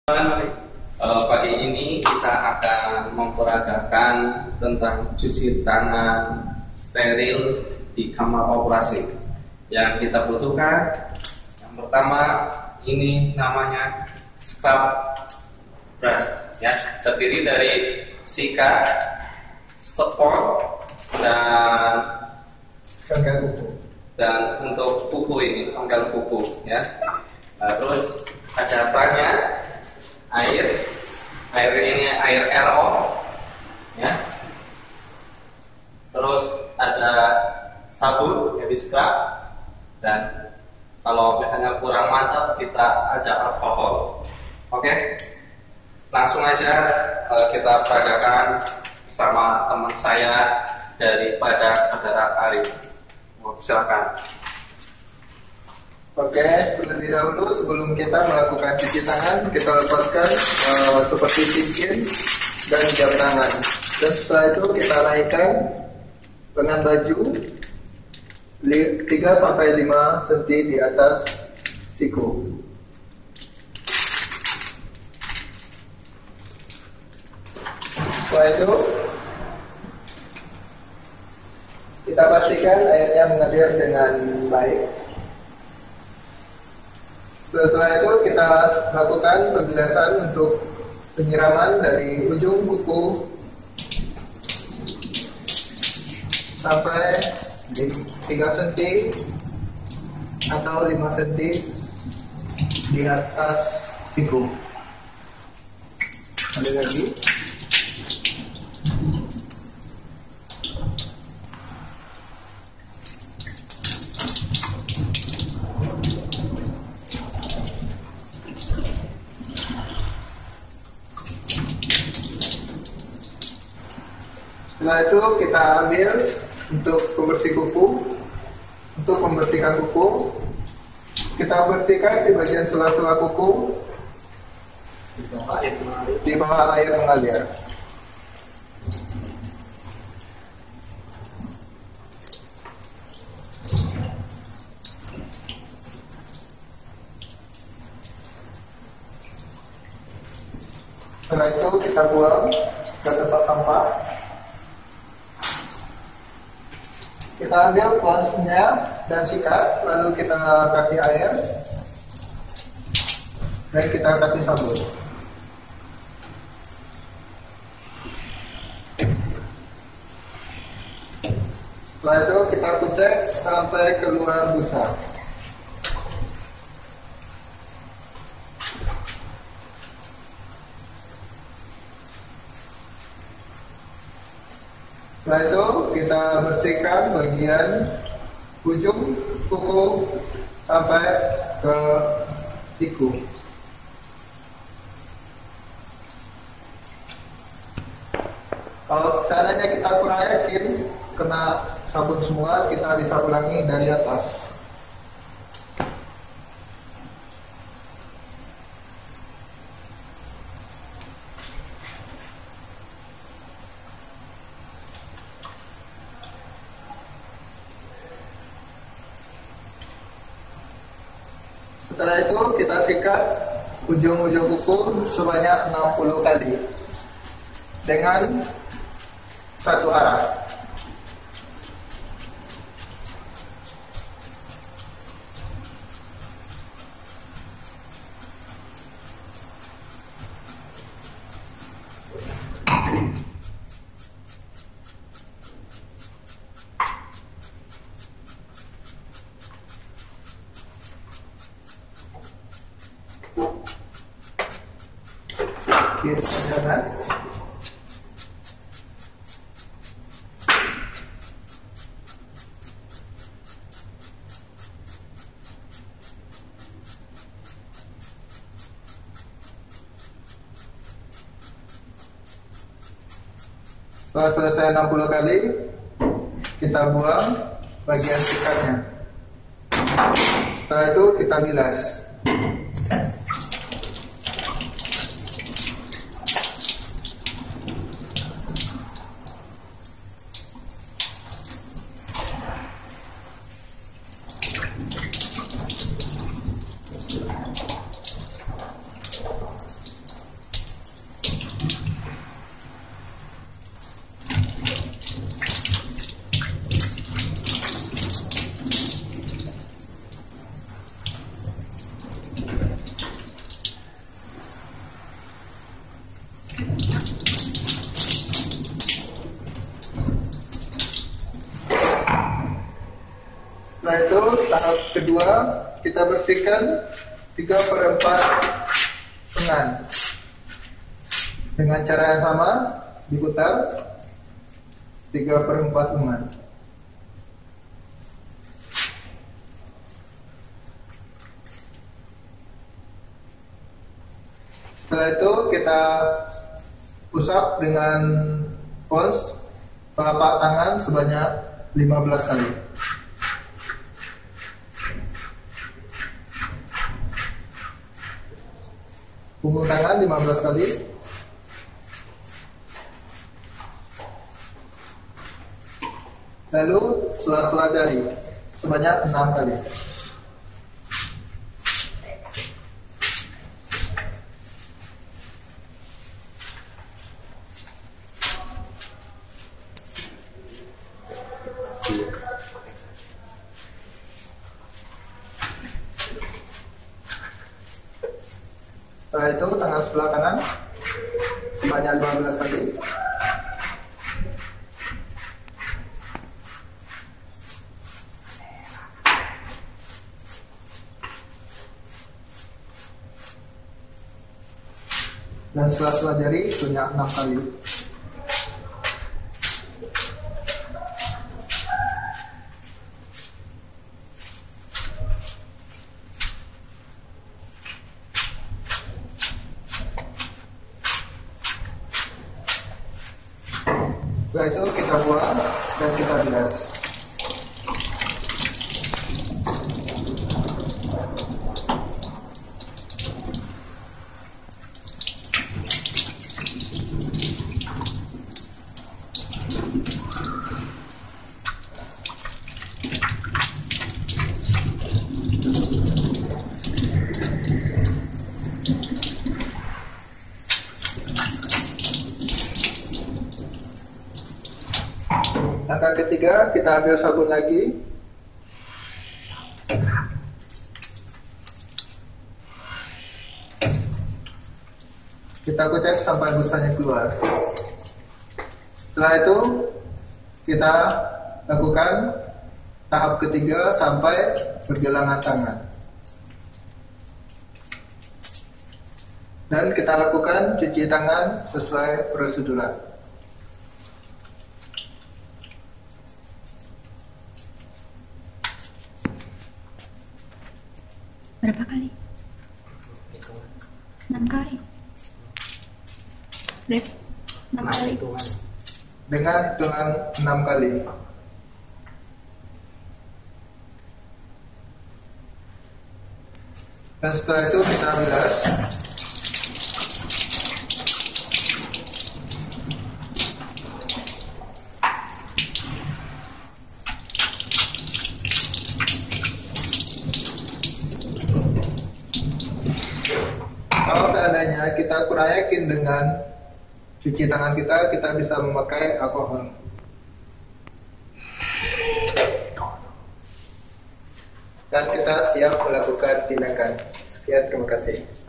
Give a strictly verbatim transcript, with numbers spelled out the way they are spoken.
Uh, pagi ini kita akan memperagakan tentang cuci tangan steril di kamar operasi. Yang kita butuhkan, yang pertama ini namanya scrub brush, ya, terdiri dari sikat, spot dan congkel kuku. Dan untuk kuku ini congkel kuku, ya. Nah, terus ada tanya air, air ini air R O, ya. Terus ada sabun yang di scrub, dan kalau misalnya kurang mantap kita ada alkohol. Oke, langsung aja uh, kita peragakan bersama teman saya daripada saudara Arif. Oh, silakan. Oke, terlebih dahulu sebelum kita melakukan cuci tangan, kita lepaskan uh, seperti cincin dan jam tangan. Dan setelah itu kita naikkan lengan baju tiga sampai lima sentimeter di atas siku. Setelah itu kita pastikan airnya mengalir dengan baik. Setelah itu kita lakukan pembilasan untuk penyiraman dari ujung kuku sampai tiga sentimeter atau lima sentimeter di atas siku. Ada lagi. Setelah itu kita ambil untuk pembersih kuku. Untuk membersihkan kuku, kita bersihkan di bagian sela-sela kuku di bawah air mengalir. Setelah itu kita buang ke tempat sampah. Kita ambil flosnya dan sikat, lalu kita kasih air dan kita kasih sabun. Setelah itu kita kucek sampai keluar busa. Setelah itu kita bersihkan bagian ujung kuku sampai ke siku. Kalau seandainya kita kurang yakin kena sabun semua, kita bisa ulangi dari atas. Setelah itu kita sikat ujung-ujung kuku sebanyak enam puluh kali dengan satu arah. Kiri kanan. Setelah selesai enam puluh kali, kita buang bagian sikatnya. Setelah itu kita bilas. Setelah itu tahap kedua, kita bersihkan tiga per empat lengan dengan cara yang sama, diputar tiga per empat lengan. Setelah itu kita usap dengan pons telapak tangan sebanyak lima belas kali. Punggung tangan lima belas kali. Lalu sela-sela jari sebanyak enam kali. Setelah itu tangan sebelah kanan sebanyak lima belas kali. Dan sela-sela jari sebanyak enam kali. Setelah itu kita buang dan kita bilas. Langkah ketiga, kita ambil sabun lagi. Kita kocek sampai busanya keluar. Setelah itu, kita lakukan tahap ketiga sampai pergelangan tangan. Dan kita lakukan cuci tangan sesuai proseduran. Berapa kali? Enam kali. Berapa? Enam kali. Dengan hitungan enam kali. Dan setelah itu kita bilas. Kalau seandainya kita kurang yakin dengan cuci tangan kita, kita bisa memakai alkohol. Dan kita siap melakukan tindakan. Sekian, terima kasih.